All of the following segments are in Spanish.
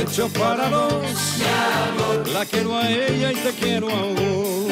hecho para dos. La quiero a ella y te quiero a vos.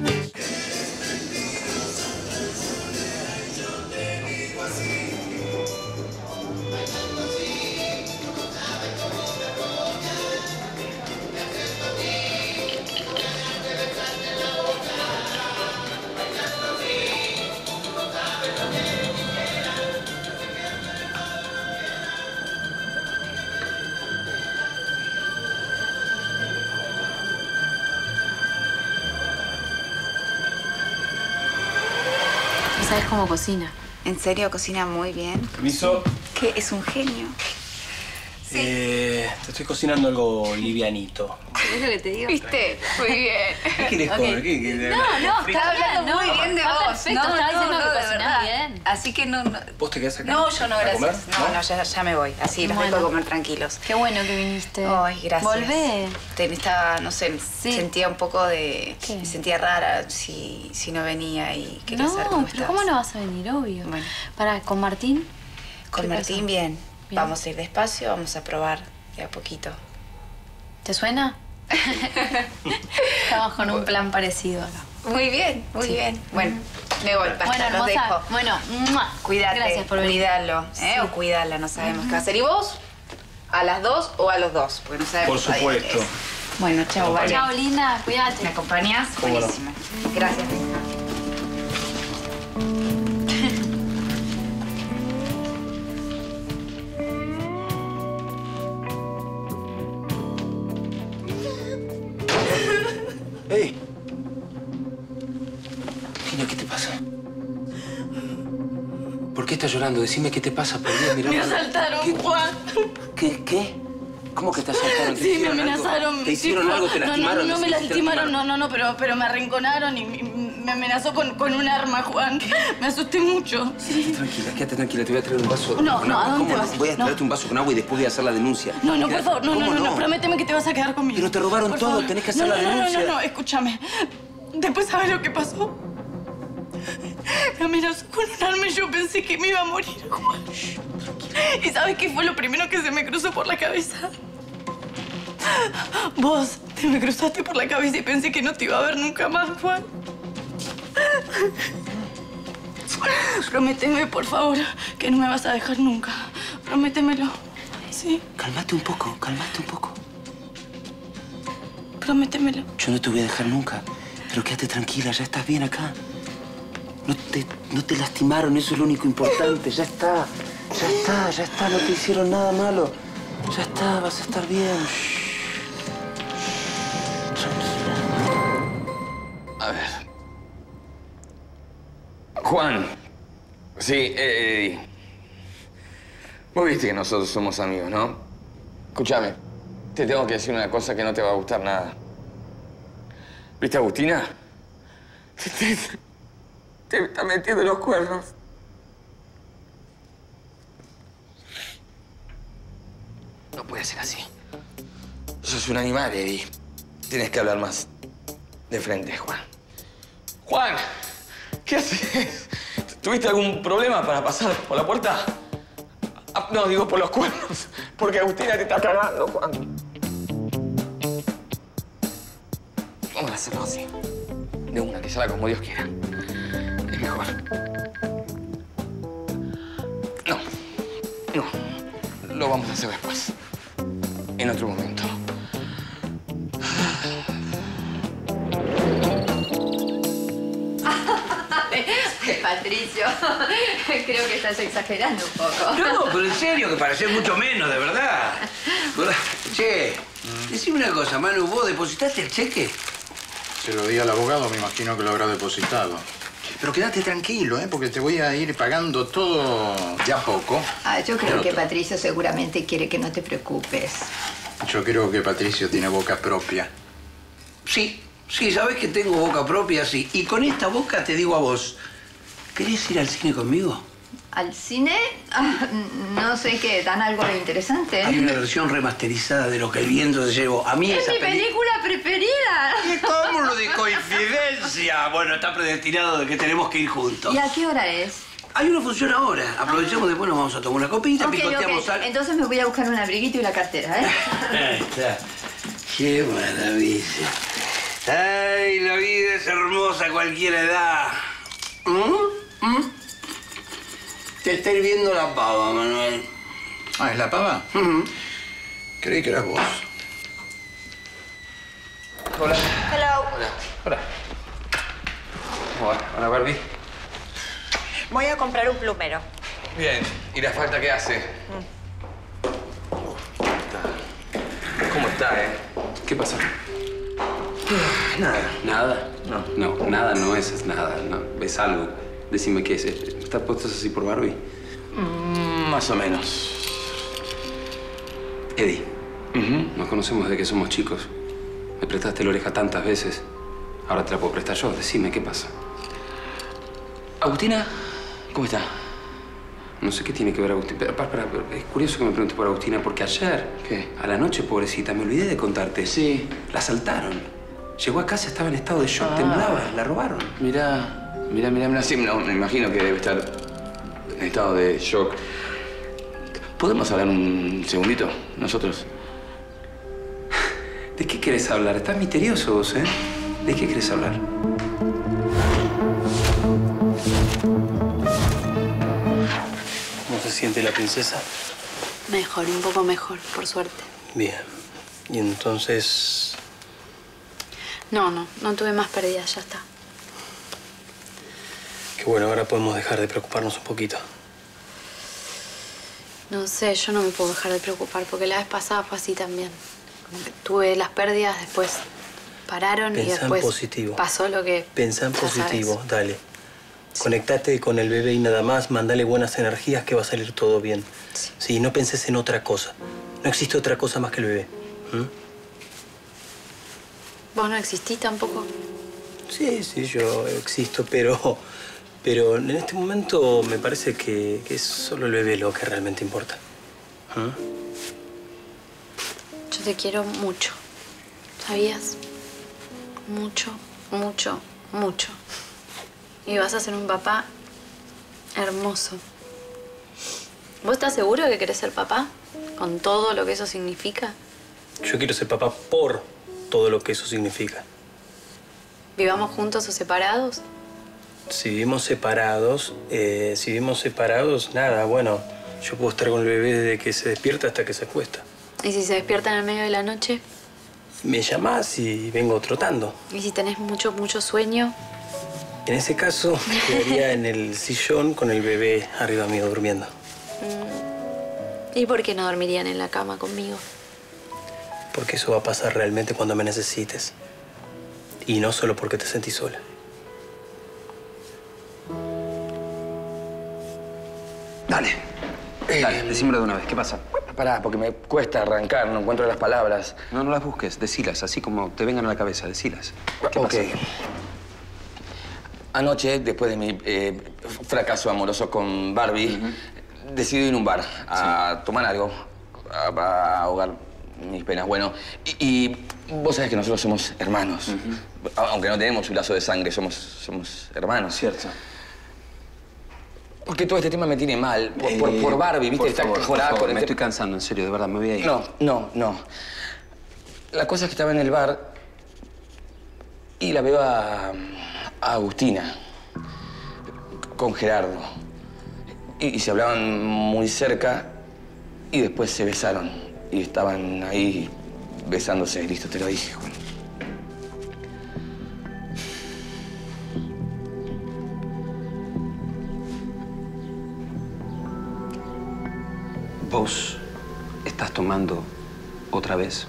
¿Sabes cómo cocina? ¿En serio? Cocina muy bien. ¿Permiso? ¿Qué? Es un genio. Sí. Te estoy cocinando algo livianito. ¿Es lo que te digo? ¿Viste? Muy bien. ¿Qué querés comer? No, Está hablando muy bien de vos. Perfecto, está diciendo que de cocinás verdad. bien. Así que no. ¿Vos te quedás acá? No, yo no, ¿A comer? gracias. No, ya me voy. Así los Bueno. dejo comer tranquilos. Qué bueno que viniste. Ay, gracias. Volvé. Estaba, no sé, Sí. sentía un poco de... ¿Qué? Me sentía rara si no venía y quería saber cómo No, pero estabas. ¿cómo no vas a venir? Obvio. Bueno. Pará, ¿con Martín? Con ¿Qué Martín, pasó? bien. Bien. Vamos a ir despacio, vamos a probar de a poquito. ¿Te suena? Estamos con un plan parecido acá. Muy bien, muy bien. Bueno, me voy, basta, Bueno, los hermosa. dejo. Bueno, ¡mua! Cuídate, Gracias por venir. cuídalo, Sí. o cuídala, no sabemos qué va a hacer. ¿Y vos? ¿A las 2 o a los 2? Porque no sabemos. Por supuesto. todavía qué es. Bueno, chao, vale. Chao, linda. Cuídate. ¿Me acompañas? ¿Cómo no? Buenísimo. Gracias. ¡Ey! Niño, ¿qué te pasa? ¿Por qué estás llorando? Decime qué te pasa, por Dios, mirá. Me asaltaron, ¿Qué? Juan. ¿Qué? ¿Cómo que te asaltaron? ¿Te Sí, me hicieron algo? amenazaron. ¿Te hicieron tipo, algo? ¿Te lastimaron? No me Decime, ¿te lastimaron, no, pero me arrinconaron y me amenazó con un arma, Juan. Me asusté mucho. Sí. Quédate tranquila, te voy a traer un vaso No, con no, agua. ¿a dónde ¿Cómo vas? no? Voy a No. traerte un vaso con agua y después voy a hacer la denuncia. No, por Quédate. favor, ¿Cómo no, prométeme que te vas a quedar conmigo. Pero te robaron Por todo, favor. tenés que hacer la denuncia. No, escúchame. Después, ¿sabes lo que pasó? Me amenazó con un arma y yo pensé que me iba a morir, Juan. ¿Y sabes qué fue lo primero que se me cruzó por la cabeza? Vos te me cruzaste por la cabeza y pensé que no te iba a ver nunca más, Juan. Prométeme, por favor, que no me vas a dejar nunca. Prométemelo. ¿Sí? Cálmate un poco. Prométemelo. Yo no te voy a dejar nunca. Pero quédate tranquila, ya estás bien acá. No te lastimaron, eso es lo único importante. Ya está, no te hicieron nada malo. Ya está, vas a estar bien. Tranquila. A ver. Juan. Sí, vos viste que nosotros somos amigos, ¿no? Escúchame, te tengo que decir una cosa que no te va a gustar nada. ¿Viste a Agustina? Te está metiendo los cuernos. No puede ser así. Sos un animal, Eddie. Tienes que hablar más de frente, Juan. ¡Juan! ¿Qué haces? ¿Tuviste algún problema para pasar por la puerta? Ah, no, digo por los cuernos. Porque Agustina te está cagando, Juan. Vamos a hacerlo así. De una, que salga como Dios quiera. Es mejor. No. Lo vamos a hacer después. En otro momento. Patricio, creo que estás exagerando un poco. No, pero en serio, que parecés mucho menos, de verdad. Che, decime una cosa, Manu, ¿vos depositaste el cheque? Se lo di al abogado, me imagino que lo habrá depositado. Pero quédate tranquilo, porque te voy a ir pagando todo de a poco. Yo creo que Patricio seguramente quiere que no te preocupes. Yo creo que Patricio tiene boca propia. Sí, sabés que tengo boca propia, sí. Y con esta boca te digo a vos, ¿querés ir al cine conmigo? ¿Al cine? No sé qué, ¿dan algo interesante? Hay una versión remasterizada de Lo que el viento se llevó. A mí ¡Es esa mi película preferida! ¿Y cómo lo de coincidencia? Bueno, está predestinado de que tenemos que ir juntos. ¿Y a qué hora es? hay una función ahora. Aprovechemos, después nos vamos a tomar una copita, picoteamos algo. Entonces me voy a buscar un abriguito y la cartera, ¿eh? Ahí está. Qué maravilla. Ay, la vida es hermosa a cualquier edad. Te está hirviendo la pava, Manuel. Ah, ¿es la pava? Creí que eras vos. Hola. Hello. Hola. ¿Cómo va? Hola, Barbie. Voy a comprar un plumero. Bien. ¿Y la falta qué hace? ¿Cómo está, ¿Qué pasa? Nada. ¿Nada? No, nada no es nada. No. ¿Ves algo? Decime qué es. ¿Estás puesto así por Barbie? Más o menos. Eddie, nos conocemos desde que somos chicos. Me prestaste la oreja tantas veces. Ahora te la puedo prestar yo. Decime, ¿qué pasa? ¿Agustina? ¿Cómo está? No sé qué tiene que ver Agustina. Pero, es curioso que me preguntes por Agustina, porque ayer, a la noche, pobrecita, me olvidé de contarte. Sí. La asaltaron. Llegó a casa, estaba en estado de shock, temblaba, la robaron. Mirá. Sí, no, me imagino que debe estar en estado de shock. ¿Podemos hablar un segundito, nosotros? ¿De qué querés hablar? Estás misterioso vos, ¿eh? ¿De qué querés hablar? ¿Cómo se siente la princesa? Mejor, un poco mejor, por suerte. Bien. Y entonces... No tuve más pérdidas, ya está. Qué bueno, ahora podemos dejar de preocuparnos un poquito. No sé, yo no me puedo dejar de preocupar porque la vez pasada fue así también. Como que tuve las pérdidas, después pararon y después positivo. Pasó lo que... Pensá en ya positivo, sabes. dale. Sí. Conectate con el bebé y nada más, mandale buenas energías que va a salir todo bien. Sí, no penses en otra cosa. No existe otra cosa más que el bebé. ¿Vos no existís tampoco? Sí, yo existo, pero en este momento me parece que es solo el bebé lo que realmente importa. Yo te quiero mucho, ¿sabías? Mucho. Y vas a ser un papá hermoso. ¿Vos estás seguro de que querés ser papá? ¿Con todo lo que eso significa? Yo quiero ser papá por todo lo que eso significa. ¿Vivamos juntos o separados? Si vivimos separados, nada, bueno, yo puedo estar con el bebé desde que se despierta hasta que se acuesta. ¿Y si se despierta en el medio de la noche? Me llamás y vengo trotando. ¿Y si tenés mucho sueño? En ese caso, quedaría en el sillón con el bebé arriba mío durmiendo. ¿Y por qué no dormirían en la cama conmigo? Porque eso va a pasar realmente cuando me necesites. Y no solo porque te sentís sola. Dale, decímelo de una vez. ¿Qué pasa? Pará, porque me cuesta arrancar, no encuentro las palabras. No las busques, decilas, así como te vengan a la cabeza, decilas. ¿Qué pasa? Anoche, después de mi fracaso amoroso con Barbie, decidí ir a un bar a tomar algo, a ahogar mis penas. Bueno, y vos sabés que nosotros somos hermanos. Aunque no tenemos un lazo de sangre, somos hermanos. Cierto. Porque todo este tema me tiene mal. Por Barbie, ¿viste? Está por me estoy cansando, en serio, de verdad, me voy a ir. No. La cosa es que estaba en el bar y la veo a Agustina con Gerardo. Y se hablaban muy cerca y después se besaron. Y estaban ahí besándose. Listo, te lo dije, Juan. ¿Vos estás tomando otra vez?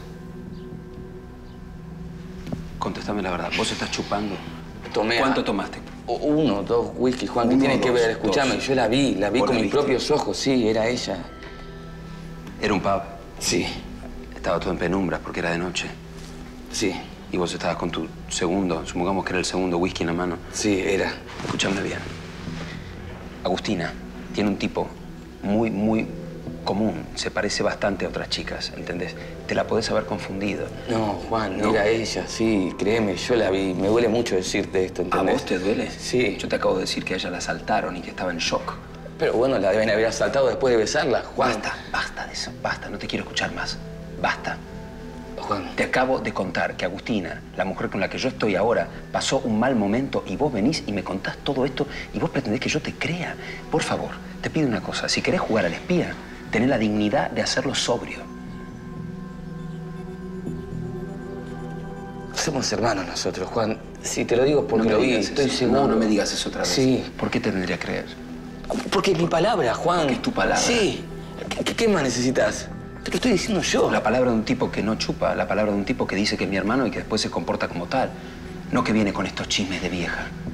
Contéstame la verdad. ¿Vos estás chupando? ¿Cuánto tomaste? 1, 2 whisky, Juan. ¿Qué tiene que ver? Escuchame, yo la vi con mis propios ojos. Sí, era ella. ¿Era un pub? Sí. Estaba todo en penumbras porque era de noche. Sí. Y vos estabas con tu segundo, supongamos que era el segundo whisky en la mano. Sí, era. Escúchame bien. Agustina tiene un tipo muy común, se parece bastante a otras chicas, ¿entendés? Te la podés haber confundido. No, Juan, no era ella, sí, créeme, yo la vi. Me duele mucho decirte esto, ¿entendés? ¿A vos te duele? Sí. Yo te acabo de decir que a ella la asaltaron y que estaba en shock. Pero bueno, la deben haber asaltado después de besarla, Juan. Basta, basta de eso, basta, no te quiero escuchar más. Basta. Juan. Te acabo de contar que Agustina, la mujer con la que yo estoy ahora, pasó un mal momento y vos venís y me contás todo esto y vos pretendés que yo te crea. Por favor, te pido una cosa. Si querés jugar al espía, tenés la dignidad de hacerlo sobrio. Somos hermanos nosotros, Juan. Sí, te lo digo porque lo vi, estoy seguro. No, no me digas eso otra vez. Sí. ¿Por qué te tendría que creer? Porque es mi palabra, Juan. Porque es tu palabra. Sí. ¿Qué más necesitas? Te lo estoy diciendo yo. La palabra de un tipo que no chupa, la palabra de un tipo que dice que es mi hermano y que después se comporta como tal. No que viene con estos chismes de vieja.